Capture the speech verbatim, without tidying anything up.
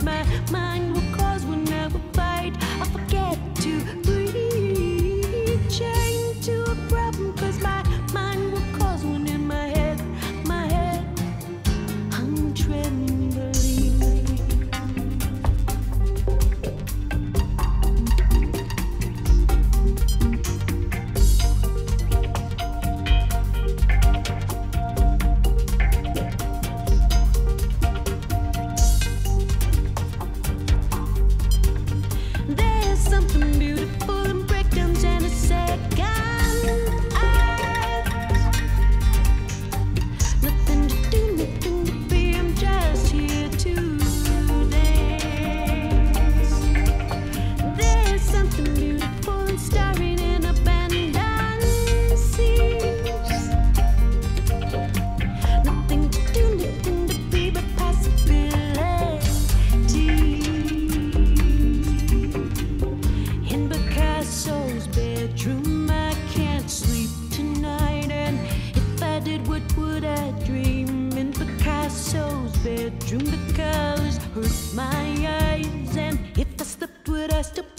cause my mind will cause whenever fight. I forget to breathe. Chained to a problem cause my mind will cause one in my head. My head, I'm trembling. Something beautiful in breakdowns and a second act. Nothing to do, nothing to be, I'm just here to dance. There's something beautiful in starring in abandoned seas. Nothing to do, nothing to be but possibility. In Picasso's bedroom, I can't sleep tonight. And if I did, what would I dream? In Picasso's bedroom, the colors hurt my eyes. And if I slept, would I still